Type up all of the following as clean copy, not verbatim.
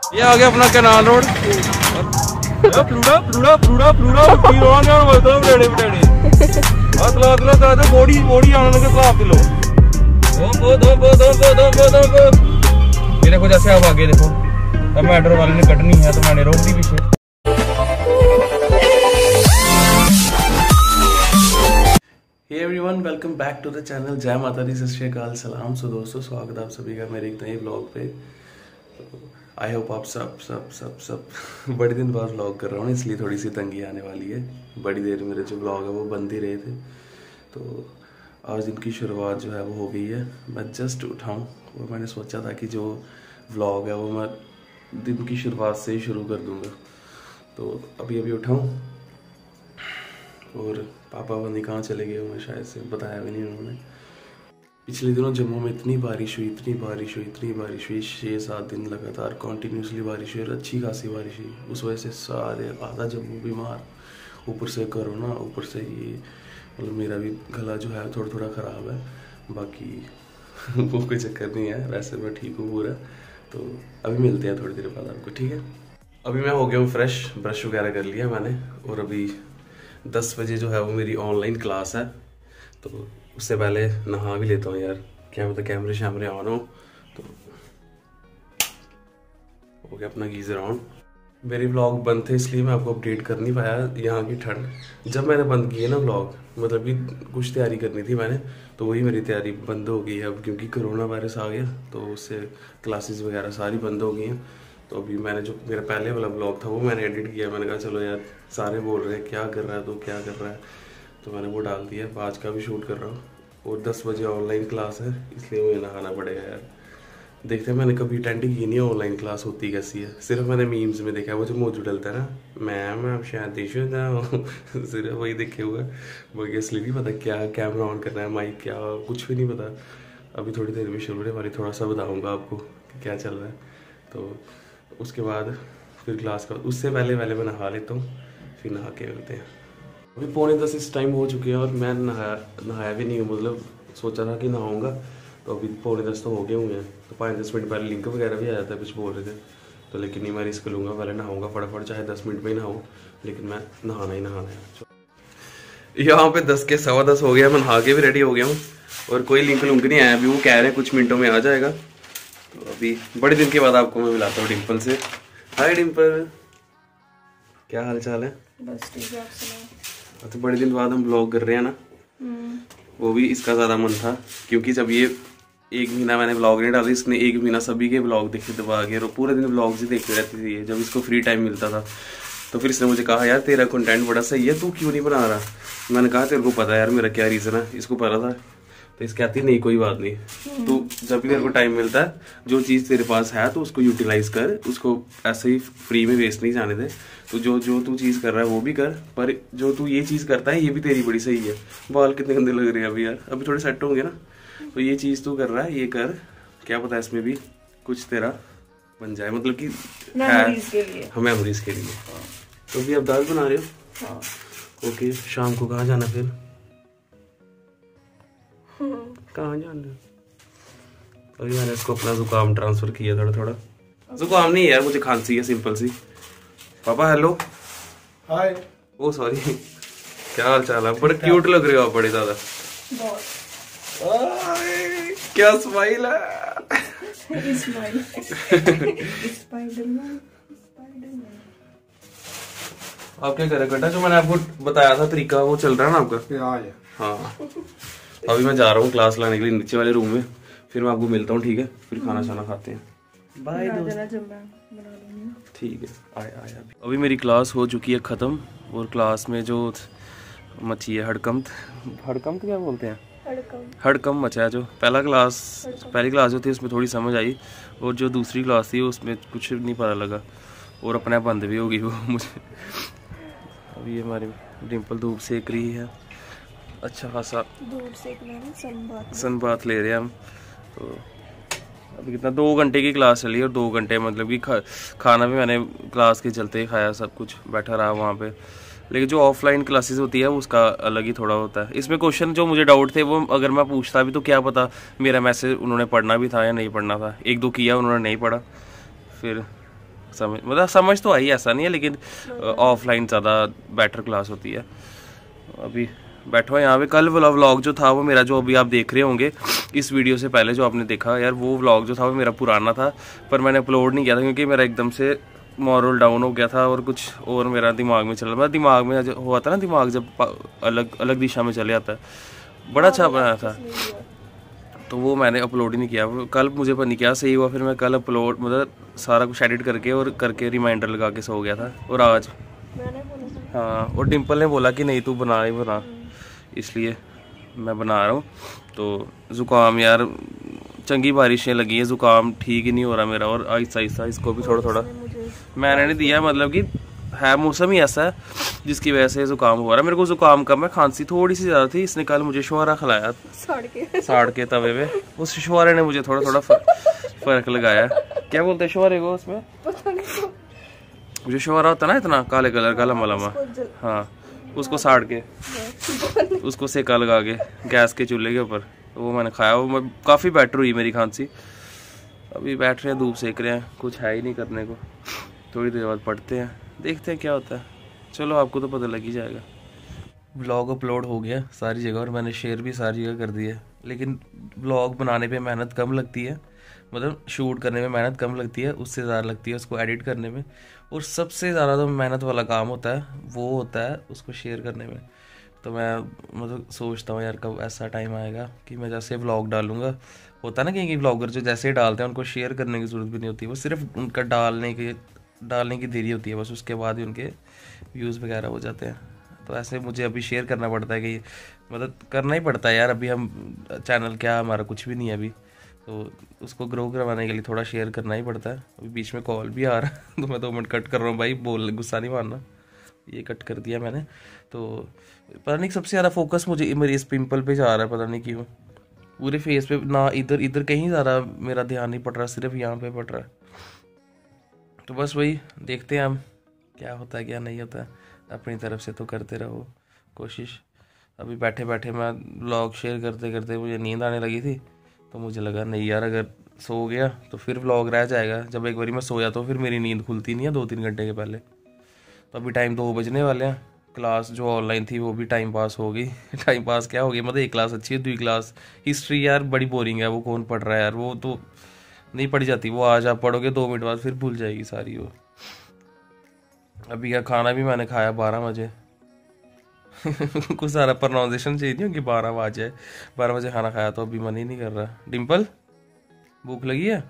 ये आ गया अपना कैनाल रोड। ये देखो जैसे आप आगे देखो, अब मेट्रो वाले ने कटनी है तो मैंने रोक दी पीछे। Hey everyone, welcome back to the channel. जय माता दी, सत श्री अकाल, सलाम। सो दोस्तों, स्वागत है आप सभी का मेरे एक नए व्लॉग पे। आई होप आप सब बड़े दिन बाद व्लॉग कर रहा हूँ, इसलिए थोड़ी सी तंगी आने वाली है। बड़ी देर मेरे जो व्लॉग है वो बंद ही रहे थे, तो आज दिन की शुरुआत जो है वो हो गई है। मैं जस्ट उठाऊँ और मैंने सोचा था कि जो व्लॉग है वो मैं दिन की शुरुआत से ही शुरू कर दूँगा। तो अभी उठाऊँ और पापा बंदी कहाँ चले गए हमें शायद से बताया भी नहीं उन्होंने। पिछले दिनों जम्मू में इतनी बारिश हुई 6-7 दिन लगातार कंटिन्यूसली बारिश हुई और अच्छी खासी बारिश हुई। उस वजह से सारे आधा जम्मू बीमार, ऊपर से कोरोना, ऊपर से ये मतलब मेरा भी गला जो है थोड़ा ख़राब है। बाकी वो कोई चक्कर नहीं है, वैसे मैं ठीक हूँ पूरा। तो अभी मिलते हैं थोड़ी देर बाद आपको, ठीक है। अभी मैं हो गया हूँ फ्रेश, ब्रश वगैरह कर लिया मैंने और अभी 10 बजे जो है वो मेरी ऑनलाइन क्लास है, तो उससे पहले नहा भी लेता हूँ यार, क्या पता कैमरे शैमरे ऑन हो। तो हो गया अपना गीज़र ऑन। मेरे व्लॉग बंद थे इसलिए मैं आपको अपडेट कर नहीं पाया यहाँ की ठंड। जब मैंने बंद किए ना व्लॉग, मतलब कि कुछ तैयारी करनी थी मैंने, तो वही मेरी तैयारी बंद हो गई है अब, क्योंकि कोरोना वायरस आ गया तो उससे क्लासेस वगैरह सारी बंद हो गई हैं। तो अभी मैंने जो मेरा पहले वाला ब्लॉग था वो मैंने एडिट किया। मैंने कहा चलो यार, सारे बोल रहे हैं क्या कर रहा है तो क्या कर रहा है, तो मैंने वो डाल दिया। आज का भी शूट कर रहा हूँ और 10 बजे ऑनलाइन क्लास है, इसलिए मुझे नहाना पड़ेगा यार। देखते हैं, मैंने कभी अटेंड की नहीं ऑनलाइन क्लास होती कैसी है, सिर्फ मैंने मीम्स में देखा है। वो जो मौजूद डलता है ना, मैम आप शादीशुदा सिर्फ वही देखे हुआ है। बाकी असली नहीं पता क्या कैमरा ऑन करना है, माइक क्या, कुछ भी नहीं पता। अभी थोड़ी देर में शुरू होने वाली, थोड़ा सा बताऊँगा आपको कि क्या चल रहा है। तो उसके बाद फिर क्लास का, उससे पहले मैं नहा लेता हूँ, फिर नहा के मिलते हैं। अभी 9:45 इस टाइम हो चुके हैं और मैं नहाया भी नहीं हूँ। मतलब सोचा था कि नहाऊंगा, तो अभी 9:45 तो हो गए हुए हैं। तो 5-10 मिनट पहले लिंक वगैरह भी आ जाता है, कुछ बोल रहे थे, तो लेकिन नहीं, मैं रिस्क लूँगा, पहले नहाऊंगा फटाफट, चाहे 10 मिनट में ही नहाऊँ, लेकिन मैं नहाना ही नहाना है। यहाँ पे 10 के 10:15 हो गया, मैं नहा के भी रेडी हो गया हूँ और कोई लिंक नहीं आया अभी। वो कह रहे हैं कुछ मिनटों में आ जाएगा। तो अभी बड़े दिन के बाद आपको मैं मिलाता हूँ डिम्पल से। हाय डिम्पल, क्या हाल चाल है? बस ठीक है, आप सुनाओ। तो बड़े दिन बाद हम ब्लॉग कर रहे हैं ना, वो भी इसका ज़्यादा मन था, क्योंकि जब ये 1 महीना मैंने ब्लॉग नहीं डाली, इसने 1 महीना सभी के ब्लॉग देखे दबा के, और पूरे दिन ब्लॉग्स ही देखते रहती थी जब इसको फ्री टाइम मिलता था। तो फिर इसने मुझे कहा यार तेरा कंटेंट बड़ा सही है, तू क्यों नहीं बना रहा। मैंने कहा तेरे को पता है यार मेरा क्या रीज़न है, इसको पता था। तो इस कहती नहीं कोई बात नहीं, तो जब भी तेरे को टाइम मिलता है, जो चीज़ तेरे पास है तो उसको यूटिलाइज कर, उसको ऐसे ही फ्री में वेस्ट नहीं जाने दे। तो जो तू चीज़ कर रहा है वो भी कर, पर जो तू ये चीज़ करता है ये भी तेरी बड़ी सही है। बाल कितने गंदे लग रहे हैं अभी यार, अभी थोड़े सेट होंगे ना। तो ये चीज़ तू कर रहा है ये कर, क्या पता इसमें भी कुछ तेरा बन जाए, मतलब कि मेमोरीज के लिए। तो अभी आप दाल बना रहे हो? हाँ। ओके, शाम को कहाँ जाना फिर? कहाँ जाना? अभी मैंने इसको अपना जुकाम ट्रांसफर किया थोड़ा। जुकाम नहीं यार, मुझे खांसी है सिंपल सी। पापा हेलो। हाय। ओ सॉरी, क्या हाल चाल है? बड़े क्यूट लग रहे हो आप, बड़े ज्यादा। क्या स्माइल है। आप क्या कर रहे बेटा? जो मैंने आपको बताया था तरीका, वो चल रहा है ना आपका? हाँ। अभी मैं जा रहा हूँ क्लास लाने के लिए नीचे वाले रूम में, फिर मैं आपको मिलता हूँ, ठीक है? फिर खाना शाना खाते हैं। बाय दोस्त। ठीक है, आया। अभी मेरी क्लास हो चुकी है ख़त्म, और क्लास में जो मची है हड़कंप क्या बोलते हैं, हड़कंप मचा है। जो पहली क्लास जो थी उसमें थोड़ी समझ आई, और जो दूसरी क्लास थी उसमें कुछ नहीं पता लगा, और अपने बंद भी होगी वो मुझे। अभी हमारी डिम्पल धूप सेक रही है, अच्छा खासा दूर से सन बात ले रहे हैं हम। तो अभी कितना 2 घंटे की क्लास चली, और 2 घंटे मतलब कि खाना भी मैंने क्लास के चलते ही खाया, सब कुछ बैठा रहा वहाँ पे। लेकिन जो ऑफलाइन क्लासेस होती है उसका अलग ही थोड़ा होता है। इसमें क्वेश्चन जो मुझे डाउट थे वो अगर मैं पूछता भी तो क्या पता मेरा मैसेज उन्होंने पढ़ना भी था या नहीं पढ़ना था। 1-2 किया, उन्होंने नहीं पढ़ा, फिर समझ तो आई, ऐसा नहीं है, लेकिन ऑफलाइन ज़्यादा बेटर क्लास होती है। अभी बैठो यहाँ पे। कल वाला व्लॉग जो था वो मेरा, जो अभी आप देख रहे होंगे इस वीडियो से पहले जो आपने देखा यार, वो व्लॉग जो था वो मेरा पुराना था, पर मैंने अपलोड नहीं किया था क्योंकि मेरा एकदम से मॉरल डाउन हो गया था और कुछ और मेरा दिमाग में चल रहा था। दिमाग में हुआ था ना, दिमाग जब अलग अलग दिशा में चले जाता है। बड़ा अच्छा बनाया था, तो वो मैंने अपलोड ही नहीं किया। कल मुझे पता नहीं क्या सही हुआ, फिर मैं कल अपलोड मतलब सारा कुछ एडिट करके रिमाइंडर लगा के सो गया था। और आज हाँ, और डिम्पल ने बोला कि नहीं तू बना ही बना, इसलिए मैं बना रहा हूँ। तो ज़ुकाम यार, चंगी बारिशें लगी हैं, ज़ुकाम ठीक ही नहीं हो रहा मेरा, और आहिस्ता आहिस्ता इसको भी थोड़ा थोड़ा मैंने नहीं दिया, मतलब कि है मौसम ही ऐसा है जिसकी वजह से ज़ुकाम हो रहा है। मेरे को ज़ुकाम कम है, खांसी थोड़ी सी ज़्यादा थी। इसने कल मुझे शुहारा खिलाया साड़ के तवे पे, उस शुहारे ने मुझे थोड़ा थोड़ा फ़र्क लगाया। क्या बोलते हैं शुहारे को उसमें, जो शुहारा होता है ना इतना काले कलर का लम्बा लम्बा, हाँ, उसको साड़ के उसको सेका लगा के गैस के चूल्हे के ऊपर, तो वो मैंने खाया। वो काफ़ी बेटर हुई मेरी खांसी। अभी बैठ रहे हैं, धूप सेक रहे हैं, कुछ है ही नहीं करने को। थोड़ी देर बाद पढ़ते हैं, देखते हैं क्या होता है। चलो आपको तो पता लग ही जाएगा। व्लॉग अपलोड हो गया सारी जगह और मैंने शेयर भी सारी जगह कर दिया, लेकिन व्लॉग बनाने पे मेहनत कम लगती है, मतलब शूट करने में मेहनत कम लगती है, उससे ज़्यादा लगती है उसको एडिट करने में। और सबसे ज़्यादा तो मेहनत वाला काम होता है वो होता है उसको शेयर करने में। तो मैं मतलब सोचता हूँ यार कब ऐसा टाइम आएगा कि मैं जैसे व्लॉग डालूँगा, होता है ना कि व्लॉगर जो जैसे डालते हैं उनको शेयर करने की ज़रूरत भी नहीं होती, वो सिर्फ उनका डालने की देरी होती है बस, उसके बाद ही उनके व्यूज़ वगैरह हो जाते हैं। तो ऐसे मुझे अभी शेयर करना पड़ता है कि मतलब करना ही पड़ता है यार। अभी हम चैनल क्या हमारा कुछ भी नहीं है अभी, तो उसको ग्रो करवाने के लिए थोड़ा शेयर करना ही पड़ता है। अभी बीच में कॉल भी आ रहा है तो मैं 2 मिनट कट कर रहा हूँ भाई, बोल गुस्सा नहीं मारना। ये कट कर दिया मैंने। तो पता नहीं सबसे ज़्यादा फोकस मुझे मेरे इस पिंपल पे जा रहा है, पता नहीं क्यों। पूरे फेस पे ना, इधर इधर कहीं ज़्यादा मेरा ध्यान नहीं पड़ रहा, सिर्फ यहाँ पे पड़ रहा है। तो बस वही देखते हैं हम क्या होता है क्या नहीं होता है। अपनी तरफ से तो करते रहो कोशिश। अभी बैठे बैठे मैं व्लॉग शेयर करते करते मुझे नींद आने लगी थी, तो मुझे लगा नहीं यार अगर सो गया तो फिर व्लॉग रह जाएगा। जब एक बारी मैं सो जाता हूँ फिर मेरी नींद खुलती नहीं है 2-3 घंटे के पहले। तो अभी टाइम 2 बजने वाले हैं। क्लास जो ऑनलाइन थी वो भी टाइम पास हो गई। टाइम पास क्या हो गया, मतलब एक क्लास अच्छी है, 2 क्लास हिस्ट्री यार बड़ी बोरिंग है, वो कौन पढ़ रहा है यार, वो तो नहीं पढ़ी जाती। वो आज आप पढ़ोगे 2 मिनट बाद फिर भूल जाएगी सारी वो। अभी क्या खाना भी मैंने खाया 12 बजे। कुछ सारा प्रोनाउंसिएशन चाहिए नहीं कि 12 बजे 12 बजे खाना खाया, तो अभी मन ही नहीं कर रहा। डिम्पल भूख लगी है?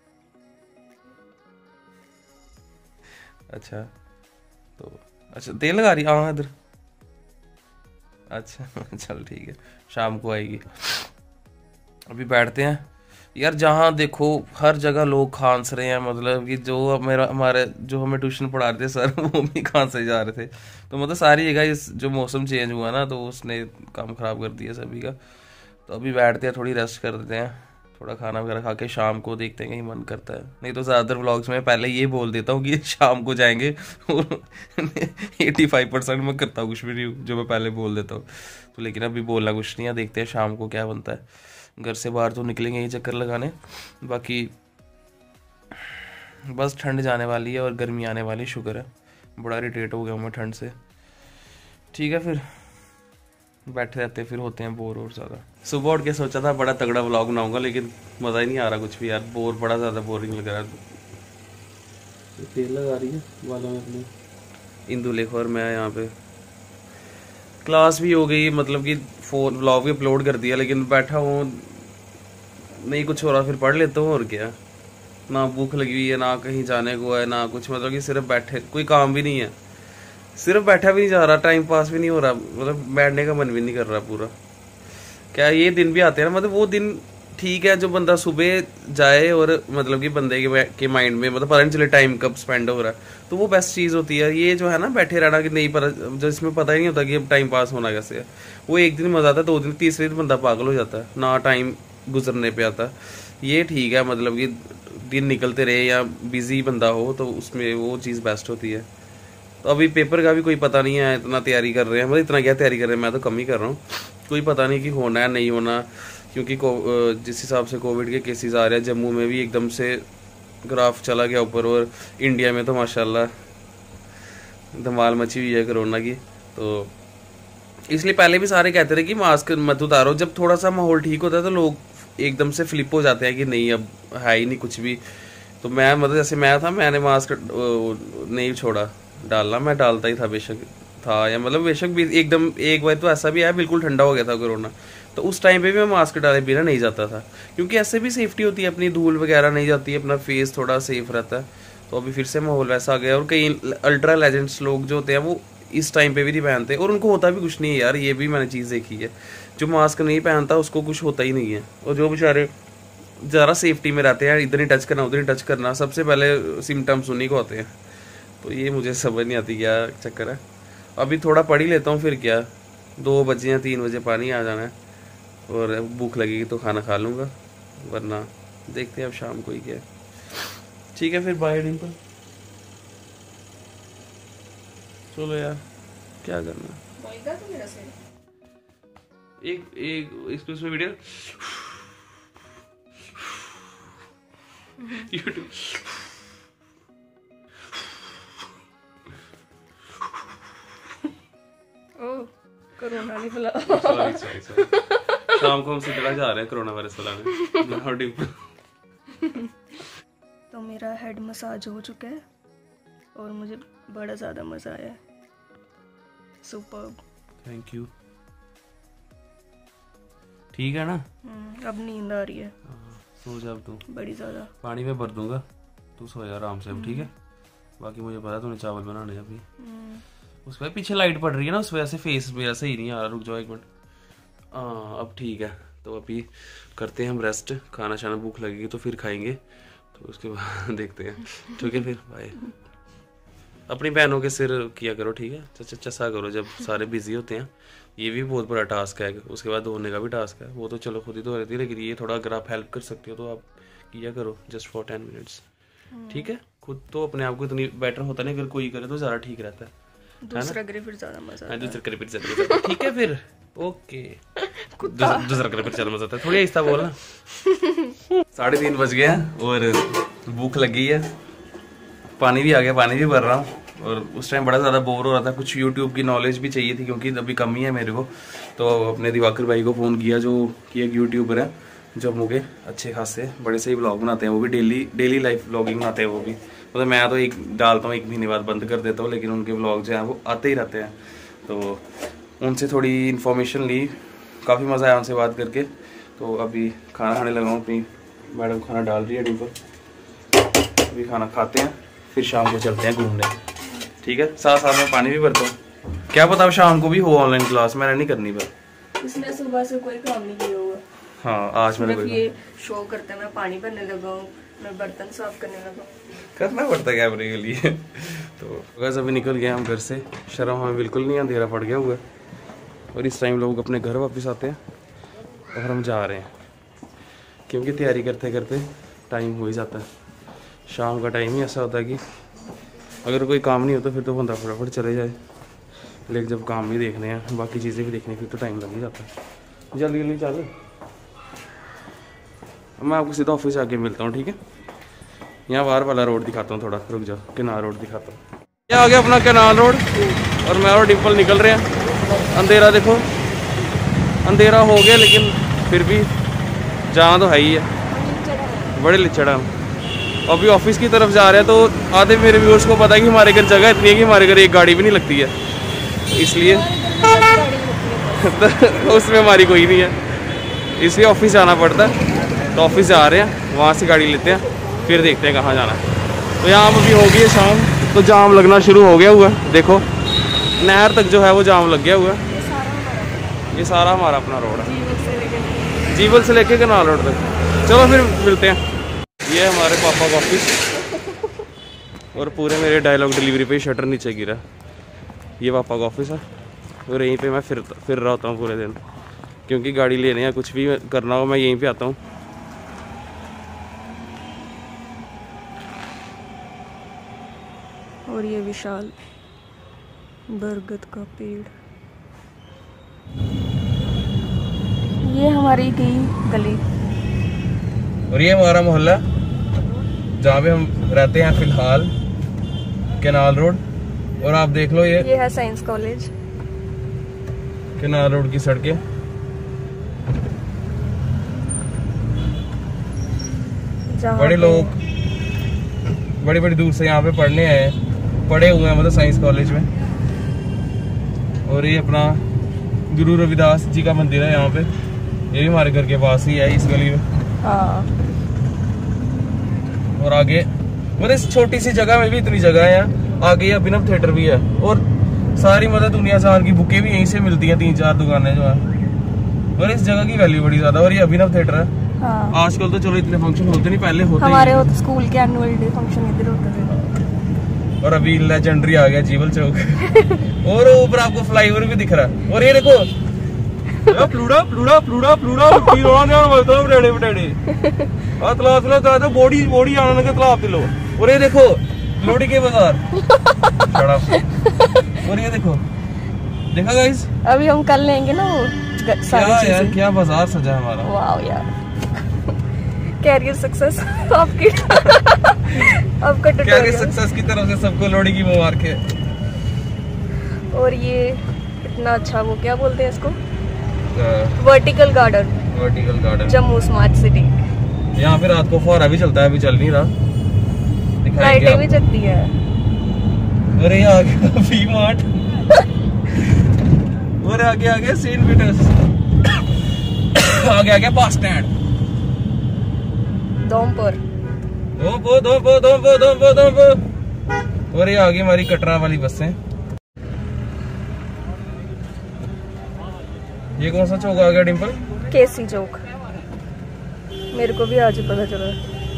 अच्छा तो अच्छा तेल लगा रही, हाँ इधर, अच्छा चल ठीक है, शाम को आएगी। अभी बैठते हैं यार। जहाँ देखो हर जगह लोग खांस रहे हैं, मतलब कि जो हमारे जो हमें ट्यूशन पढ़ा रहे थे सर वो भी खांसे जा रहे थे। तो मतलब सारी जगह इस जो मौसम चेंज हुआ ना, तो उसने काम ख़राब कर दिया सभी का। तो अभी बैठते हैं, थोड़ी रेस्ट कर देते हैं, थोड़ा खाना वगैरह खा के शाम को देखते हैं कहीं मन करता है। नहीं तो ज़्यादातर व्लॉग्स में पहले ये बोल देता हूँ कि शाम को जाएंगे और 85% मैं करता हूँ कुछ भी नहीं हूँ जो मैं पहले बोल देता हूँ। तो लेकिन अभी बोलना कुछ नहीं है, देखते हैं शाम को क्या बनता है। घर से बाहर तो निकलेंगे ही चक्कर लगाने, बाकी बस ठंड जाने वाली है और गर्मी आने वाली, शुक्र है। बड़ा इरिटेट हो गया हूँ मैं ठंड से। ठीक है फिर बैठे रहते फिर होते हैं बोर और ज़्यादा। सुबह उठ के सोचा था बड़ा तगड़ा व्लॉग बनाऊंगा, लेकिन मज़ा ही नहीं आ रहा कुछ भी यार, बड़ा ज़्यादा बोरिंग लग रहा है। तेल लगा रही है बालों में अपने इंदु लेख, और मैं यहाँ पे क्लास भी हो गई, मतलब कि व्लॉग भी अपलोड कर दिया, लेकिन बैठा हूँ नहीं कुछ हो रहा, फिर पढ़ लेता हूँ और क्या। ना भूख लगी हुई है, ना कहीं जाने को है, ना कुछ, मतलब कि सिर्फ बैठे, कोई काम भी नहीं है, सिर्फ बैठा भी नहीं जा रहा, टाइम पास भी नहीं हो रहा, मतलब बैठने का मन भी नहीं कर रहा पूरा। क्या ये दिन भी आते हैं ना, मतलब वो दिन ठीक है जो बंदा सुबह जाए और मतलब कि बंदे के माइंड में मतलब पता नहीं चले टाइम कब स्पेंड हो रहा है, तो वो बेस्ट चीज़ होती है। ये जो है ना बैठे रहना कि नहीं पता, जो इसमें पता ही नहीं होता कि अब टाइम पास होना कैसे है। वो एक दिन मजा आता है, 2 दिन, तीसरे दिन बंदा पागल हो जाता है, ना टाइम गुजरने पे आता। ये ठीक है, मतलब कि दिन निकलते रहे या बिजी बंदा हो तो उसमें वो चीज़ बेस्ट होती है। तो अभी पेपर का भी कोई पता नहीं है, इतना तैयारी कर रहे हैं, मतलब इतना क्या तैयारी कर रहे हैं, मैं तो कम ही कर रहा हूँ। कोई पता नहीं कि होना है नहीं होना, क्योंकि जिस हिसाब से कोविड के केसेस आ रहे हैं, जम्मू में भी एकदम से ग्राफ चला गया ऊपर। और इंडिया में तो माशाल्लाह धमाल मची हुई है कोरोना की। तो इसलिए पहले भी सारे कहते थे कि मास्क मत उतारो। जब थोड़ा सा माहौल ठीक होता है तो लोग एकदम से फ्लिप हो जाते हैं कि नहीं अब है ही नहीं कुछ भी। तो मैं मतलब जैसे मैं था, मैंने मास्क नहीं छोड़ा डालना, मैं डालता ही था बेशक था, या मतलब बेशक भी एकदम एक बार तो ऐसा भी है बिल्कुल ठंडा हो गया था कोरोना, तो उस टाइम पे भी मैं मास्क डाले बिना नहीं जाता था, क्योंकि ऐसे भी सेफ्टी होती है, अपनी धूल वगैरह नहीं जाती है, अपना फेस थोड़ा सेफ रहता है। तो अभी फिर से माहौल वैसा आ गया। और कई अल्ट्रा लेजेंड्स लोग जो होते हैं वो इस टाइम पे भी नहीं पहनते, और उनको होता भी कुछ नहीं है यार। ये भी मैंने चीज़ देखी है, जो मास्क नहीं पहनता उसको कुछ होता ही नहीं है। और जो बेचारे ज़रा सेफ्टी में रहते हैं, इधर ही टच करना उधर ही टच करना, सबसे पहले सिम्टम्स उन्हीं को होते हैं। तो ये मुझे समझ नहीं आती क्या चक्कर है। अभी थोड़ा पढ़ ही लेता हूँ, फिर क्या 2 बजे या 3 बजे पानी आ जाना है, और भूख लगेगी तो खाना खा लूँगा, वरना देखते हैं अब शाम को ही क्या है। ठीक है फिर बाय डिम्पल, चलो यार क्या करना है। एक इसमें वीडियो यूट्यूब कोरोना नहीं फैला। शाम को हम सीधा जा रहे हैं कोरोना वायरस फैलाने। तो मेरा हेड मसाज हो चुका है और मुझे बड़ा ज़्यादा मज़ा आया है। Superb, thank you. ठीक है ना? अब नींद आ रही है। सो जा अब तू, बड़ी ज़्यादा। पानी में भर दूंगा, तू सो जा आराम से अब, ठीक है? बाकी मुझे पता है तूने चावल बनाने हैं अभी। उस पर पीछे लाइट पड़ रही है ना, उस वजह से फेस मेरा सही नहीं आ रहा। रुक जाओ 1 मिनट। हाँ अब ठीक है। तो अभी करते हैं हम रेस्ट, खाना शाना भूख लगेगी तो फिर खाएंगे, तो उसके बाद देखते हैं। ठीक है फिर बाय। अपनी बहनों के सिर किया करो, ठीक है? चसा करो जब सारे बिजी होते हैं। ये भी बहुत बड़ा टास्क है, उसके बाद धोने का भी टास्क है। वो तो चलो खुद ही धो रही थी, लेकिन ये थोड़ा अगर आप हेल्प कर सकते हो तो आप किया करो, जस्ट फॉर 10 मिनट्स, ठीक है? खुद तो अपने आप को इतनी बेटर होता नहीं, अगर कोई करे तो ज़्यादा ठीक रहता है। दूसरा करे फिर ज़्यादा मज़ा आता है। दूसरा करे फिर ज़्यादा, ठीक है फिर ओके। दूसरा करे फिर ज़्यादा मज़ा आता है। थोड़ी आहिस्ता बोलना। 3:30 बज गए हैं और भूख लग गई है। पानी भी आ गया, पानी भी भर रहा हूँ। और उस टाइम बड़ा ज़्यादा बोर हो रहा था, कुछ यूट्यूब की नॉलेज भी चाहिए थी, क्योंकि अभी कमी है मेरे को। तो अपने दिवाकर भाई को फ़ोन किया, जो कि एक यूट्यूबर है जम्मू के, अच्छे खासे बड़े सही ब्लॉग बनाते हैं वो भी, डेली लाइफ ब्लॉगिंग बनाते हैं वो भी। मतलब मैं तो एक डालता हूँ, 1 महीने बाद बंद कर देता हूँ, लेकिन उनके ब्लॉग जो हैं वो आते ही रहते हैं। तो उनसे थोड़ी इन्फॉर्मेशन ली, काफ़ी मज़ा आया उनसे बात करके। तो अभी खाना खाने लगा हूँ, अपनी मैडम खाना डाल रही है डिम्पल। अभी खाना खाते हैं, फिर शाम को चलते हैं घूमने, ठीक है? साथ में पानी भी भरता हूँ। क्या पता अब शाम को भी हो ऑनलाइन क्लास, मैंने नहीं करनी पर। इसने सुबह से कोई काम नहीं किया हुआ। हाँ आज मैंने कोई ये शो करते हैं, मैं पानी भरने लगा हूँ, मैं बर्तन साफ करने लगा हूँ। करना पड़ता है कैमरे के लिए। तो बस अभी निकल गए हम घर से, शर्म हमें बिल्कुल नहीं, अंधेरा पड़ गया हुआ है। और इस टाइम लोग अपने घर वापस आते हैं और हम जा रहे हैं, क्योंकि तैयारी करते करते टाइम हो ही जाता है। शाम का टाइम ही ऐसा होता है कि अगर कोई काम नहीं होता फिर तो बंदा फटाफट चले जाए, लेकिन जब काम भी देखने हैं, बाकी चीज़ें भी देखनी, फिर तो टाइम लग ही जाता है। जल्दी जल्दी चल, मैं आपको सीधा ऑफिस आके मिलता हूँ, ठीक है? यहाँ बाहर वाला रोड दिखाता हूँ, थोड़ा रुक जाओ, केनाल रोड दिखाता हूँ। ये आ गया अपना केनाल रोड, और मैं और डिम्पल निकल रहे हैं। अंधेरा देखो, अंधेरा हो गया, लेकिन फिर भी जाना तो है ही है, बड़े लिचड़ा हम। अभी ऑफिस की तरफ जा रहे हैं, तो आधे मेरे व्यूअर्स को पता है कि हमारे घर जगह इतनी है कि हमारे घर एक गाड़ी भी नहीं लगती है, इसलिए तो उसमें हमारी कोई नहीं है, इसलिए ऑफिस जाना पड़ता है। तो ऑफिस जा रहे हैं, वहाँ से गाड़ी लेते हैं, फिर देखते हैं कहाँ जाना है। तो यहाँ अभी हो गई है शाम, तो जाम लगना शुरू हो गया हुआ है। देखो नहर तक जो है वो जाम लग गया हुआ है। ये सारा हमारा अपना रोड है, जीवल से लेके केनाल रोड तक। चलो फिर मिलते हैं। ये हमारे पापा का ऑफिस, और पूरे मेरे डायलॉग डिलीवरी पे शटर नीचे गिरा। ये पापा का ऑफिस है, और यहीं पे मैं फिर रहा होता हूँ पूरे दिन, क्योंकि गाड़ी लेने या कुछ भी करना हो मैं यहीं पे आता हूँ। और ये विशाल बरगद का पेड़, ये हमारी गई गली, और ये हमारा मोहल्ला जहाँ पे हम रहते हैं फिलहाल, कैनाल रोड। और आप देख लो ये है साइंस कॉलेज, कैनाल रोड की सड़कें। बड़े लोग बड़ी बड़ी दूर से यहाँ पे पढ़ने आए हैं, पढ़े हुए हैं मतलब साइंस कॉलेज में। और ये अपना गुरु रविदास जी का मंदिर है यहाँ पे, ये भी हमारे घर के पास ही है, इस गली में। हाँ। और आगे मतलब इस छोटी सी जगह में भी इतनी जगह है यहाँ। आगे ये अभिनव थिएटर भी है, और सारी मतलब दुनिया जहान की बुकें भी यहीं से मिलती हैं, 3-4 दुकानें जो है। और इस जगह की वैल्यू बड़ी ज्यादा। और ये अभिनव थिएटर है। हाँ। आजकल तो चलो इतने फंक्शन होते नहीं, पहले होते हमारे तो स्कूल के एनुअल डे फंक्शन इधर होते थे। और अभी लेजेंडरी आ गया जीवल चौक। और ऊपर आपको फ्लाईओवर भी दिख रहा है। और ये देखो प्लूड़ा प्लूड़ा प्लूड़ा प्लूड़ा बटेड़े बटेड़े बॉडी बॉडी आने के तालाब दिलो। और ये देखो लोड़ी के बाजार। और ये देखो, देखा गाइस, अभी हम कल लेंगे ना वो सारी चीजें। यार क्या बाजार सजा है हमारा। वाह यार, कैरियर सक्सेस आपकी। आपका कैरियर सक्सेस की तरफ से सबको लोड़ी की मुबारक है। और ये इतना अच्छा, वो क्या बोलते हैं इसको, vertical garden. Vertical garden, Jammu smart city. यहाँ पे रात को फुहारा भी चलता है, अभी चल नहीं रहा, लाइटें भी जगती है। और ये आ गया वी मार्ट। और आगे आ गया सेंट पीटर्स। आगे आ गया बस स्टैंड दोमपुर। और ये आ गई हमारी कटरा वाली बसें। ये कौन सा चौक आ गया डिम्पल? केसी चौक। मेरे को भी आज ही पता चला।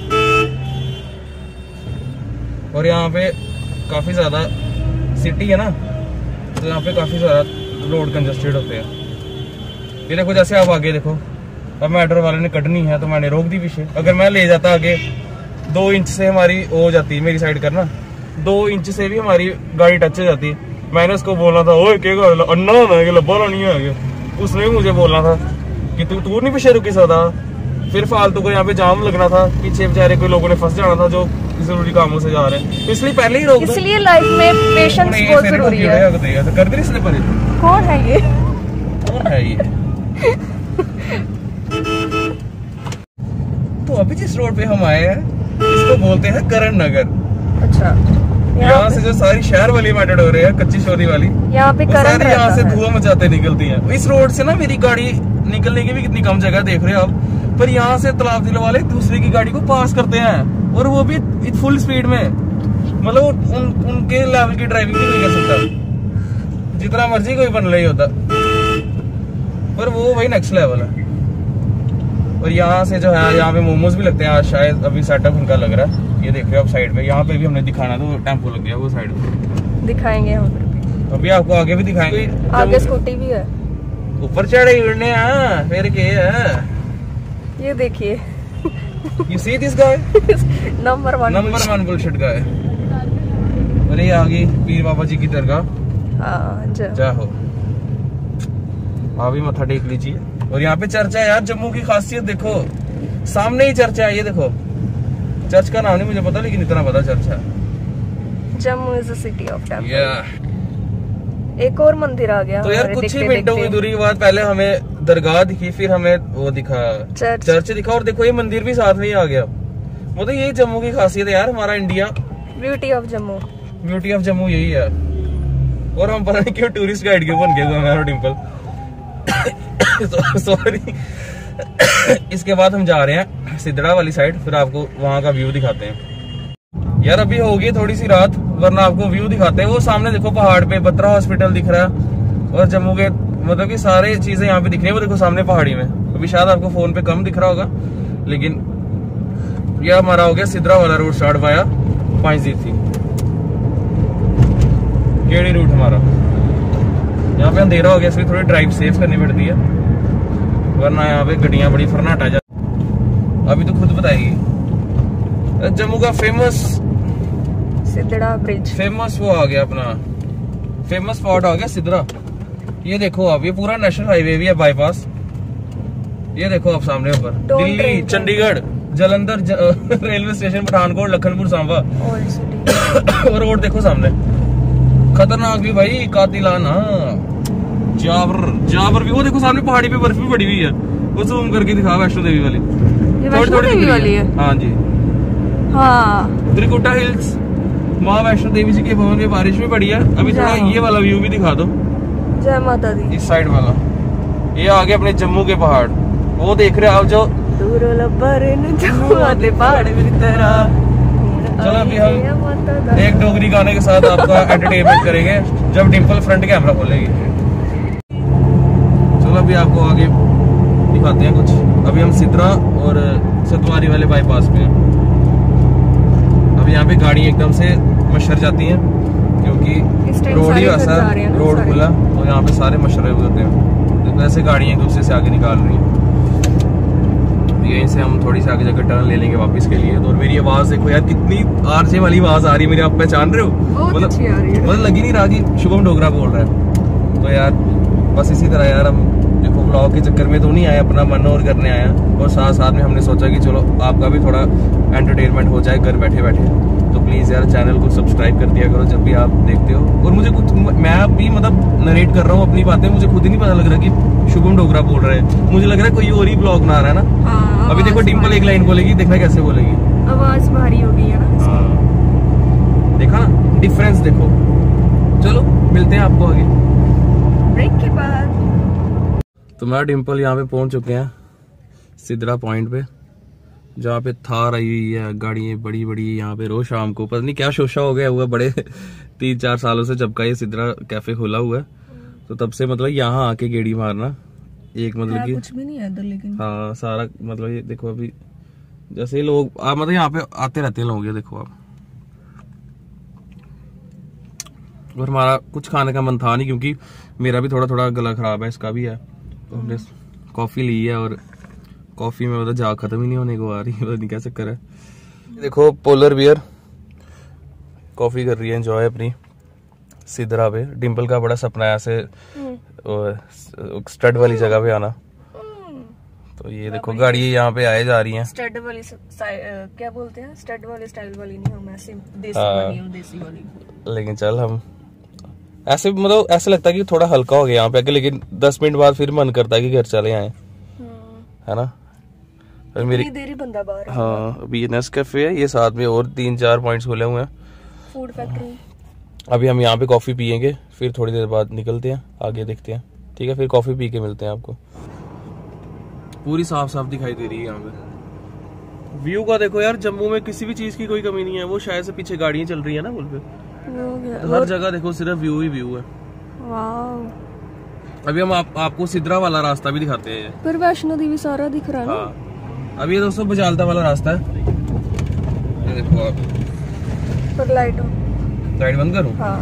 और यहाँ पे काफी ज्यादा सिटी है ना, तो यहाँ पे काफी ज्यादा रोड कंजस्टेड होते हैं। ये देखो, जैसे आप आगे देखो, अब मेट्रो वाले ने कटनी है तो मैंने रोक दी पीछे। अगर मैं ले जाता आगे 2 इंच से हमारी हो जाती, मेरी साइड करना 2 इंच से भी हमारी गाड़ी टच हो जाती। मैंने उसको बोलना था, ओए क्या अन्ना ना लब्बा नहीं है। उसने भी मुझे बोलना था कि तू नहीं पीछे रुकी सकता। फिर फालतू को यहाँ पे जाम लगना था, पीछे बेचारे कोई लोगों ने फंस जाना था जो जरूरी कामों से जा रहे हैं। तो इसलिए पहले ही रोक दो। इसलिए लाइफ में पेशेंस बहुत जरूरी है। कर दे इसलिए पहले। कौन है ये? कौन है ये? तो अभी जिस रोड पे हम आए हैं इसको बोलते हैं करण नगर। अच्छा, यहाँ से जो सारी शहर वाली मेट्रो है, कच्ची शोरी वाली, यहाँ पे करण यहाँ से धुआं मचाते निकलती है। इस रोड से ना मेरी गाड़ी निकलने की भी कितनी कम जगह देख रहे हो आप, पर यहाँ से तालाब दिल वाले दूसरे की गाड़ी को पास करते हैं, और वो भी फुल स्पीड में। मतलब उनके लेवल की ड्राइविंग नहीं कोई कर सकता, जितना मर्जी कोई बन रही होता, पर वो वही नेक्स्ट लेवल है। और यहाँ से जो है, यहाँ पे मोमोज भी लगते हैं आज, शायद अभी सेटअप उनका लग रहा है। ये देख रहे हो आप साइड पे, यहाँ पे भी हमने दिखाना तो टेम्पो लग गया वो साइड पे, दिखाएंगे हम। अभी आपको आगे भी दिखाएंगे। आगे स्कूटी भी है, ऊपर चढ़े उड़ने फिर के है। ये देखिए, You see this guy? नंबर 1 बुलशिट गाय। अरे आगे पीर बाबा जी की दरगाह। हाँ, जाओ अभी मत्था टेक लीजिए। और यहाँ पे चर्च है यार, जम्मू की खासियत देखो, सामने ही चर्च है। ये देखो, चर्च का नाम नहीं मुझे पता, लेकिन इतना पता चर्च है। Jammu is the city of temple. एक और मंदिर आ गया। तो यार कुछ ही मिनटों की दूरी के बाद पहले हमें दरगाह दिखी, फिर हमें वो दिखा चर्च दिखा, और देखो ये मंदिर भी साथ में ही आ गया। मतलब ये जम्मू की खासियत है यार, हमारा India. Beauty of Jammu, beauty of Jammu यही है। और हम पता नहीं क्यों टूरिस्ट गाइड के बन गए हमारा डिम्पल। सॉरी। इसके बाद हम जा रहे हैं सिद्धड़ा वाली साइड, फिर आपको वहाँ का व्यू दिखाते हैं। यार अभी होगी थोड़ी सी रात, वरना आपको व्यू दिखाते हैं। वो सामने देखो पहाड़ पे बत्रा हॉस्पिटल दिख रहा है, और जम्मू के मतलब कि सारे चीजें यहाँ पे दिख रही है। वो देखो सामने पहाड़ी में, अभी शायद आपको फोन पे कम दिख रहा होगा, लेकिन यह हमारा हो गया सिद्धरा वाला रूट स्टार्ट वाया 5 थी। केड़ी रूट हमारा, यहाँ पे अंधेरा हो गया, इसलिए थोड़ी ड्राइव सेफ करनी पड़ती है, वरना यहाँ पे गड्डियां बड़ी फरनाटा जा। अभी तो खुद बताएगी। जम्मू का फेमस सिद्धड़ा ब्रिज, फेमस वो आ गया अपना, फेमस स्पॉट आ गया सिद्धड़ा। ये देखो आप, ये पूरा नेशनल हाईवे भी है, बाईपास। ये देखो आप सामने ऊपर, Delhi Chandigarh Jalandhar railway station, Pathankot, Lakhanpur, Samba. Old city. और रोड देखो सामने, खतरनाक भी भाई, कातिलाना। जाबर भी, वो देखो सामने पहाड़ी पे बर्फ भी पड़ी हुई है, वो जूम करके दिखा, वैष्णो देवी वाली। ये वैष्णो देवी वाली है? हाँ जी। हाँ, त्रिकुटा हिल्स, माँ वैष्णो देवी जी के भवन में बारिश भी पड़ी है। अभी थोड़ा ये वाला व्यू भी दिखा दो, जय माता दी। इस साइड वाला। ये आगे अपने जम्मू के पहाड़, वो देख रहे हो आप, जो चलो अभी हम एक डोगरी गाने के साथ आपका एंटरटेनमेंट करेंगे जब डिम्पल फ्रंट कैमरा खोलेगी। चलो अभी आपको आगे दिखाते हैं कुछ। अभी हम सिद्रा और सतवारी वाले बाईपास पे हैं। अभी यहाँ पे गाड़ी एकदम से मशर जाती हैं क्योंकि रोड ही वैसा, रोड खुला और यहाँ पे सारे मशरे होते हैं, तो ऐसे गाड़ियाँ एक दूसरे से आगे निकाल रही हैं। यहीं से हम थोड़ी सी आगे जाकर टर्न ले लेंगे वापस के लिए। और मेरी आवाज देखो यार, कितनी आरजे वाली आवाज आ रही है मेरी, आप पहचान रहे हो? मतलब लग ही नहीं रहा कि शुभम डोगरा बोल रहा है। तो यार बस इसी तरह यार, हम देखो ब्लॉग के चक्कर में तो नहीं आए, अपना मन और करने आया, और साथ साथ में हमने सोचा कि चलो आपका भी थोड़ा एंटरटेनमेंट हो जाए घर बैठे बैठे। तो प्लीज़ यार चैनल को सब्सक्राइब कर दिया करो जब भी आप देखते हो। और मुझे कुछ, मैं भी मतलब नरेट कर रहा हूँ अपनी बातें, मुझे खुद ही नहीं पता लग रहा कि शुभम डोगरा बोल रहे हैं, मुझे लग रहा है कोई और ही ब्लॉग बना रहा है ना। हाँ, अभी देखो डिम्पल एक लाइन बोलेगी, देखना कैसे बोलेगी, आवाज भारी हो गई है ना। हाँ देखा ना डिफरेंस, देखो। चलो मिलते हैं आपको आगे ब्रेक के बाद। तो मैं डिम्पल यहाँ पे पहुंच चुके हैं सिद्रा पॉइंट पे, जहाँ पे थार आई हुई है, गाड़ियाँ बड़ी बड़ी यहाँ पे। रोज शाम को पता नहीं क्या शोशा हो गया हुआ, बड़े 3-4 सालों से जब का ये सिद्रा कैफे खोला हुआ है, तो तब से मतलब यहाँ आके गेड़ी मारना एक मतलब कि कुछ भी नहीं है इधर, लेकिन हाँ सारा मतलब ये देखो। अभी जैसे लोग मतलब यहाँ पे आते रहते हैं लोग, ये देखो आप। और हमारा कुछ खाने का मन था नहीं क्योंकि मेरा भी थोड़ा थोड़ा गला खराब है, इसका भी है। तो हमने कॉफी ली है और कॉफी में मतलब जाग खत्म ही नहीं होने को आ रही है, पता नहीं क्या चक्कर है। देखो पोलर बियर कॉफी कर रही है एंजॉय अपनी सिद्रा पे। डिम्पल का बड़ा सपना है ऐसे स्टड वाली जगह पे आना। तो ये देखो गाड़ी यहाँ पे आए जा रही है। स्टड वाली क्या बोलते हैं, स्टड वाली स्टाइल वाली नहीं हूँ मैं, देसी वाली हूँ, देसी वाली। लेकिन चल हम ऐसे मतलब ऐसा लगता है कि थोड़ा हल्का हो गया यहाँ पे आके, लेकिन 10 मिनट बाद फिर मन करता है कि घर चले आए, है ना। और मेरी देरी बंदा बाहर। हाँ अभी नेस्कैफे है, ये साथ में और 3-4 पॉइंट्स खुले हुए हैं, फूड फैक्ट्री। अभी हम यहाँ पे कॉफी पियेंगे, फिर थोड़ी देर बाद निकलते हैं आगे, देखते हैं। ठीक है, फिर कॉफी पी के मिलते हैं आपको। पूरी साफ साफ दिखाई दे रही है यहाँ पे। व्यू का देखो यार, जम्मू में किसी भी चीज की कोई कमी नहीं है। वो शायद से पीछे गाड़ियां चल रही है ना पुल पे, हर जगह देखो सिर्फ व्यू ही व्यू है। वाव। अभी हम आपको सिद्रा वाला रास्ता भी दिखाते हैं। पर वैष्णो देवी सारा दिख रहा है ना। हाँ अभी ये दोस्तों बजालता वाला रास्ता है, ये देखो आप। पर लाइट बंद करूँ? हाँ।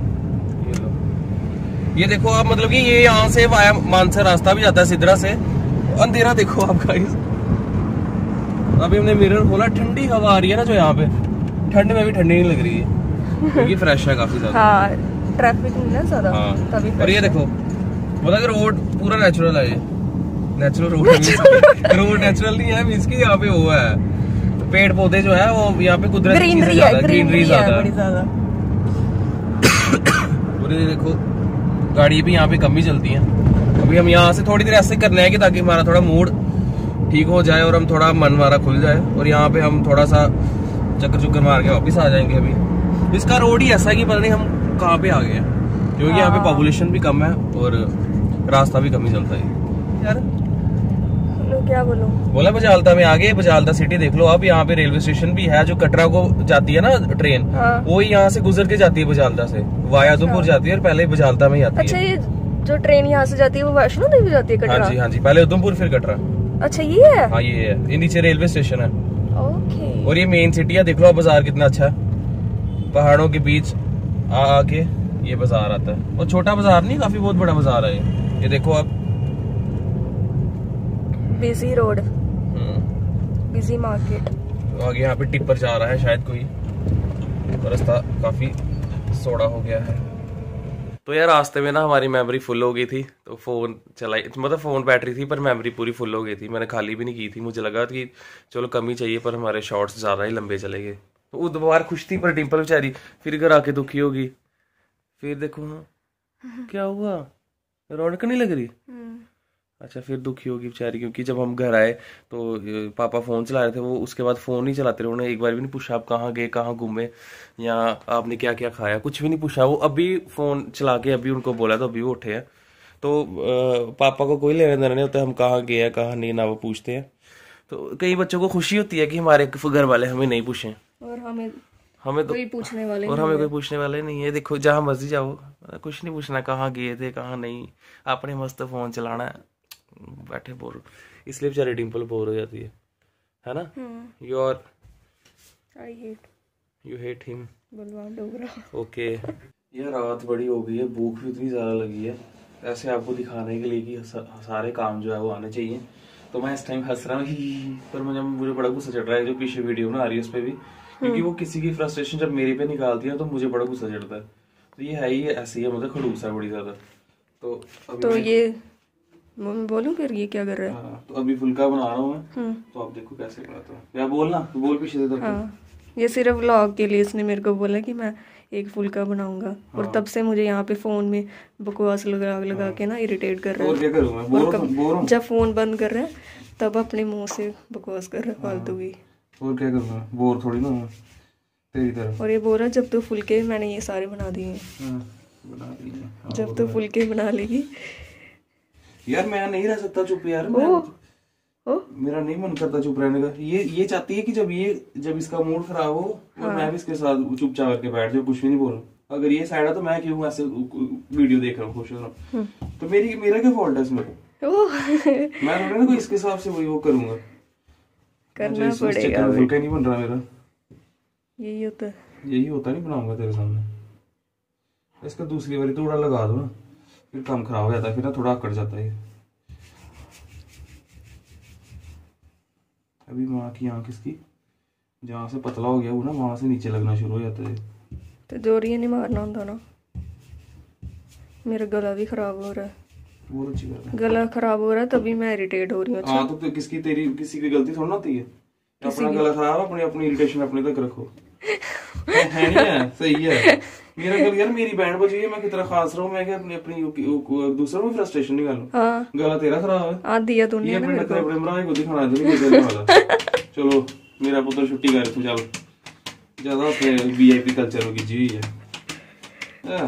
ये देखो आप, मतलब कि ये यहाँ से वाया मानसर रास्ता भी जाता है सिद्रा से। अंधेरा देखो आप गाइस। अभी हमने मिरर खोला, ठंडी हवा आ रही है ना जो यहाँ पे, ठंड में भी ठंडी नहीं लग रही है क्योंकि फ्रेश है काफी ज्यादा। हाँ, ट्रैफिक नहीं है ज्यादा। हाँ। तभी और ये देखो मतलब रोड पूरा नेचुरल है, ये नेचुरल रोड है। रोड नेचुरल नहीं है, इसकी यहाँ पे वो है पेड़ पौधे जो है वो यहाँ पे कुदरती ग्रीनरी ज्यादा बड़ी ज्यादा। और ये देखो गाड़ी भी यहाँ पे कम ही चलती है। अभी हम यहाँ से थोड़ी देर ऐसे करना है कि ताकि हमारा थोड़ा मूड ठीक हो जाए और हम थोड़ा मन हमारा खुल जाए, और यहाँ पे हम थोड़ा सा चक्कर मार के वापस आ जाएंगे। अभी इसका रोड ही ऐसा है कि पता नहीं हम कहाँ पे आ गए हैं, क्योंकि यहाँ पे पॉपुलेशन भी कम है और रास्ता भी कम ही चलता है यार। क्या बोलूं, बोला बजालता में आगे, बजालता सिटी देख लो आप। यहाँ पे रेलवे स्टेशन भी है, जो कटरा को जाती है ना ट्रेन। हाँ। वो यहाँ से गुजर के जाती है बजालता से, वाया उधमपुर जाती है और पहले बजालता में आती है। अच्छा, ये जो ट्रेन यहाँ से जाती है वो वैष्णो देवी जाती है कटरा? हाँ जी, पहले उधमपुर फिर कटरा। अच्छा ये है? हाँ ये है, ये नीचे रेलवे स्टेशन है। ओके। और ये मेन सिटी है, देख लो बाजार कितना अच्छा है, पहाड़ों के बीच आके ये बाजार आता है। और छोटा बाजार नहीं, काफी बहुत बड़ा बाजार है ये देखो आप। Busy road, busy market. आगे यहाँ पे टिप्पर जा रहा है शायद कोई, रास्ता काफी सोड़ा हो गया है। तो यार रास्ते में ना हमारी मेमोरी फुल हो गई थी, तो फ़ोन चलाई, मतलब फ़ोन बैटरी थी पर मेमोरी पूरी फुल हो गई थी। मैंने खाली भी नहीं की थी, मुझे लगा कि चलो कम ही चाहिए, पर हमारे शॉर्ट्स ज़्यादा ही लंबे चले गए। तो वो दोबारा खुश थी, पर डिम्पल बेचारी फिर घर आके दुखी होगी। फिर देखो हाँ क्या हुआ, रौनक नहीं लग रही? अच्छा, फिर दुखी होगी बेचारी, क्योंकि जब हम घर आए तो पापा फ़ोन चला रहे थे, वो उसके बाद फ़ोन नहीं चलाते रहे। उन्होंने एक बार भी नहीं पूछा आप कहाँ गए, कहाँ घूमे, या आपने क्या क्या खाया, कुछ भी नहीं पूछा। वो अभी फ़ोन चला के अभी उनको बोला तो अभी वो उठे हैं। तो पापा को कोई लेना देना नहीं होता हम कहाँ गए हैं कहाँ नहीं, ना वो पूछते हैं। तो कई बच्चों को खुशी होती है कि हमारे घर वाले हमें नहीं पूछें, और हमें तो कोई पूछने वाले और हमें कोई पूछने वाले नहीं है। देखो जहाँ मर्जी जाओ, कुछ नहीं पूछना कहाँ गए थे कहाँ नहीं, अपने मस्त फ़ोन चलाना है, बैठे बोर। इसलिए बेचारी डिम्पल बोर हो जाती है ना? यू हेट हिम बलवान डोगरा। ओके। ये रात बड़ी हो गई है, भूख भी इतनी ज़्यादा लगी है, ऐसे आपको दिखाने के लिए कि सारे काम जो है वो आने चाहिए। तो मैं इस टाइम हंस रहा हूँ, पर मुझे बड़ा गुस्सा चढ़ रहा है जो पीछे वीडियो बना रही है उस पर भी, क्योंकि वो किसी की फ्रस्ट्रेशन जब मेरे पे निकालती है तो मुझे बड़ा गुस्सा चढ़ता है। तो ये है ही ऐसी है, मतलब खड़ूस है बड़ी ज़्यादा। तो ये मैं बोलूं फिर ये क्या कर रहा है? हाँ, तो अभी फुल्का बना रहा हूँ मैं, तो आप देखो कैसे बनाता हूँ। या बोलना, बोल पीछे से। हाँ, ये सिर्फ व्लॉग के लिए इसने मेरे को बोला कि मैं एक फुल्का बनाऊंगा, और तब से मुझे यहाँ पे फोन में बकवास लगा के ना इरिटेट कर रहा है। और क्या करूँ मैं, बोर हूँ। जब फोन बंद कर रहा है तब अपने मुंह से बकवास कर रहा है फालतू की। और क्या करूँ मैं, बोर थोड़ी ना हूँ तेरी तरफ। और ये बोल रहा जब तू फुल्के, मैंने ये सारे बना दिए, बना दिए। जब तू फुल्के बना लेगी। यार मैं नहीं रह सकता चुप यार, मेरा नहीं मन करता चुप रहने का। ये चाहती है कि जब इसका मूड खराब हो और मैं भी इसके साथ चुपचाप करके बैठ जाऊं, कुछ भी नहीं बोलूं। अगर ये साइड है तो मैं क्यों ऐसे वीडियो देख रहा हूँ खुश हो रहा हूँ, तो मेरा क्या फॉल्ट है इसमें? मैं थोड़ा ना कोई इसके हिसाब से वही वो करूंगा, करना पड़ेगा। फुल्का नहीं बन रहा मेरा, यही होता नहीं बनाऊंगा तेरे सामने। इसका दूसरी बारी थोड़ा लगा दो ना, फिर काम खराब हो जाता है, फिर ना थोड़ा अकड़ जाता है। अभी माँ की आँख इसकी जहाँ से पतला हो गया वो ना वहां से नीचे लगना शुरू हो जाता है। तो जोरिया नहीं मारना होता ना, मेरा गला भी खराब हो रहा है। बहुत अच्छी बात है, गला खराब हो रहा है तभी मैं इरिटेट हो रही हूँ। हाँ तो किसी की गलती थोड़ा होती है, अपना गला खराब अपनी इरिटेशन अपने तक रखो। है नहीं है, सही है। मेरा गला यार, मेरी बैंड बजी है, मैं कितना खास रहा हूँ, मैं क्या अपनी दूसरों में फ्रस्ट्रेशन निकालूं? हाँ। गला तेरा खराब है, दिया तूने अपने नखरे अपने भरा को दिखाना वाला। चलो मेरा पुत्र छुट्टी कर तू, चलो ज्यादा अपने वीआईपी कल्चर में गिजी हुई है।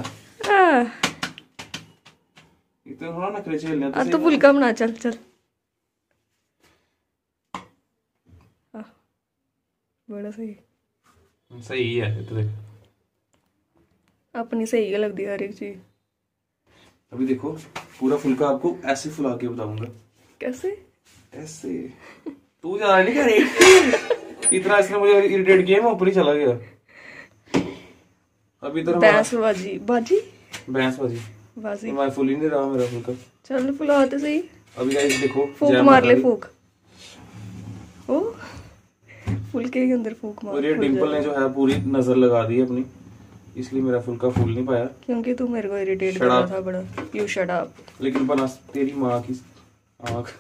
इतना थोड़ा नखरे झेलने तो फुल्का बना, चल बड़ा सही है। तो देख अपनी सही लगती है हर एक चीज। अभी देखो पूरा फुल्का आपको ऐसे फुला के बताऊंगा। कैसे? ऐसे तू ज्यादा नहीं कर रही, इतना इसने मुझे इरिटेट किया, मैं ऊपर ही चला गया। अभी तो भैंस बाजी मैं फुल ही नहीं रहा मेरा फुल्का। चल फुलाते सही। अभी गाइस देखो, फूक मार ले, फूक। ओ फुल्के के अंदर फूक मार। और ये डिंपल ने जो है पूरी नजर लगा दी अपनी, इसलिए मेरा फुल्का फूल नहीं पाया, क्योंकि तू मेरे को इरिटेट कर रहा था बड़ा। You shut up. लेकिन बना तेरी माँ की आँख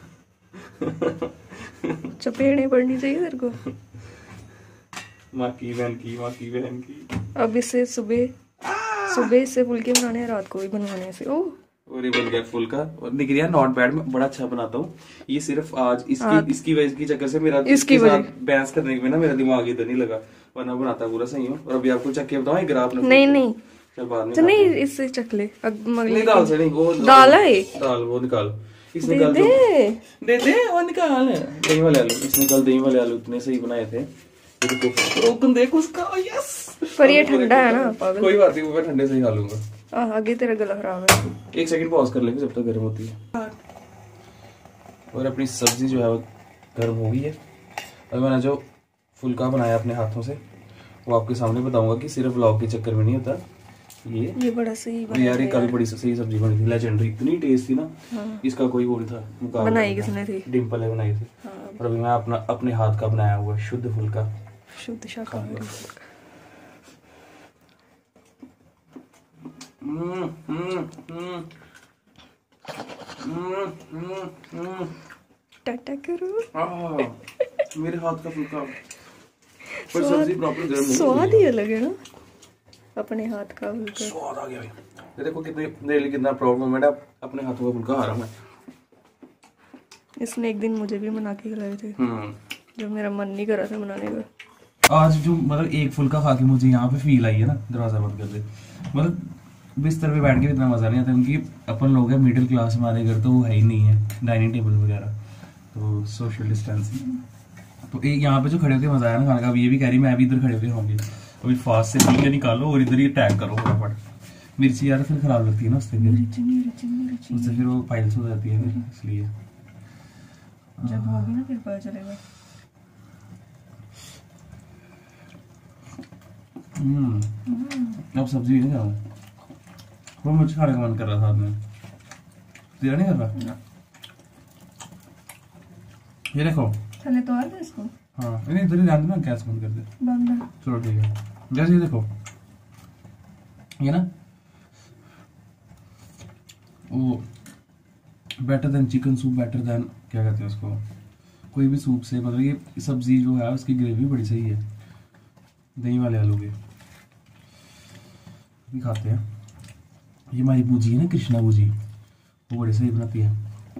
चपेड़े पड़नी चाहिए तेरे को। माँ की बहन की। अब इससे सुबह इससे फुल्के बनाने हैं, रात को भी बनवाने से। और ये बन गया फुल्का, और निकल गया नॉट बैड, मैं बड़ा अच्छा बनाता हूँ। ये सिर्फ आज इसकी वजह की चक्कर से मेरा इसके साथ बहस करने में ना मेरा दिमाग इधर नहीं लगा, वरना बनाता पूरा सही हूँ। और अभी आपको चख के बताऊँ, ग्राफ नहीं चल बाद में नहीं, इससे चख ले। दाल से नहीं, वो दाल है, दाल वो निकाल, इस निकाल दे वो निकाल। दही वाले आलू इतने सही बनाए थे, देखो उसका। यस, पर ये ठंडा है ना पागल। कोई बात नहीं, मैं ठंडे से ही खा लूंगा। आगे तेरा गला खराब है। एक सेकंड पॉज कर लेंगे जब तक गर्म होती है। और अपनी सब्जी जो है वो गर्म हो गई है। और मैंने जो फुल्का बनाया अपने हाथों से वो आपके सामने बताऊंगा कि सिर्फ व्लॉग के चक्कर में नहीं होता। ये बड़ा सही बना यार, ये कल बड़ी सही सब्जी बनी थी, लेजेंडरी, इतनी टेस्ट थी ना। इसका कोई वो नहीं था मुकाबला। बनाई किसने थी? डिंपल ने बनाई थी। और अभी मैं अपने हाथ का बनाया हुआ शुद्ध फुल्का, शुद्ध शाकाहारी। टाटा करो। मेरे हाथ का फुल्का पर सब्जी प्रॉपर गर्म नहीं, स्वाद ही अलग है ना अपने हाथ का फुल्का। स्वाद आ गया भाई। ये देखो कितने मेरे लिए कितना प्रॉब्लम है, अपने हाथों का फुल्का खा रहा हूं मैं। इसने एक दिन मुझे भी बना के खिलाए थे जब मेरा मन नहीं कर रहा था बनाने का। आज जो मतलब एक फुल्का खा के मुझे यहाँ पे फील आई है ना, दरवाजा बंद कर दे, मतलब बिस्तर पे बैठ के इतना मजा नहीं आता, क्योंकि अपन लोग हैं मिडिल क्लास, हमारे घर तो वो है ही नहीं है डाइनिंग टेबल वगैरह, तो सोशल डिस्टेंसिंग। तो एक यहाँ पे जो खड़े होकर मजा आया ना खाने का। अब ये भी कह रही मैं भी इधर खड़े होकर खाऊंगी। अभी फास्ट से मीडिया निकालो और इधर ही टैग करो फटाफट। मिर्ची यार फिर खराब लगती है ना उससे, फिर उससे फिर वो फाइल्स हो जाती है फिर, इसलिए जब होगी ना फिर पता चलेगा। अब सब्जी नहीं खाऊं, वो मुझे खाने का मन कर रहा था आपने, तेरा नहीं कर रहा? ये देखो चले तो आ दे इसको। हाँ नहीं इधर ही ध्यान देना, गैस बंद कर दे। बंद है। चलो ठीक है। गैस ये देखो, ये ना वो better than chicken soup, better than क्या कहते हैं उसको, कोई भी सूप से, मतलब ये सब्जी जो है उसकी ग्रेवी बड़ी सही है, दही वाले आलू के भी खाते हैं। ये हमारी बूजी है ना, कृष्णा बूजी, वो बड़ी सही बनाती है,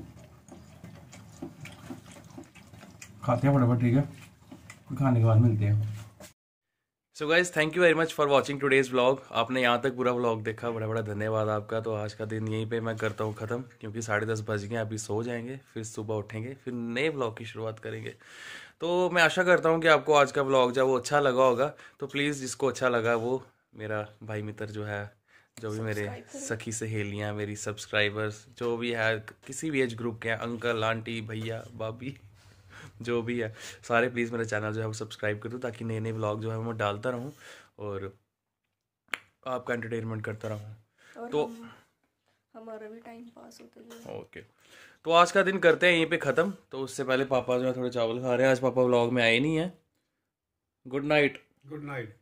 खाते हैं फटाफट। ठीक है, खाने के बाद मिलते हैं। So guys thank you very much for watching today's vlog. आपने यहाँ तक पूरा व्लॉग देखा, बड़ा बड़ा धन्यवाद आपका। तो आज का दिन यहीं पे मैं करता हूँ ख़त्म, क्योंकि 10:30 बज गए, अभी सो जाएंगे, फिर सुबह उठेंगे, फिर नए व्लॉग की शुरुआत करेंगे। तो मैं आशा करता हूँ कि आपको आज का व्लॉग जब वो अच्छा लगा होगा, तो प्लीज़ जिसको अच्छा लगा वो मेरा भाई मित्र जो है, जो भी मेरे सखी सहेलियाँ, मेरी सब्सक्राइबर्स जो भी है, किसी भी एज ग्रुप के हैं, अंकल आंटी भैया भाभी जो भी है, सारे प्लीज़ मेरा चैनल जो है वो सब्सक्राइब कर दो, ताकि नए नए व्लॉग जो है मैं डालता रहूँ और आपका एंटरटेनमेंट करता रहूँ। तो हमारा भी टाइम पास होता है। ओके, तो आज का दिन करते हैं यहीं पे ख़त्म। तो उससे पहले पापा जो है थोड़े चावल खा रहे हैं, आज पापा व्लॉग में आए नहीं है। Good night. Good night.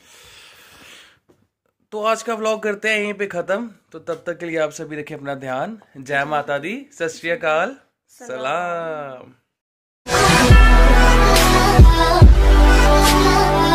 तो आज का व्लॉग करते हैं यहीं पे ख़त्म। तो तब तक के लिए आप सभी रखें अपना ध्यान। जय माता दी, सत श्री अकाल, सलाम।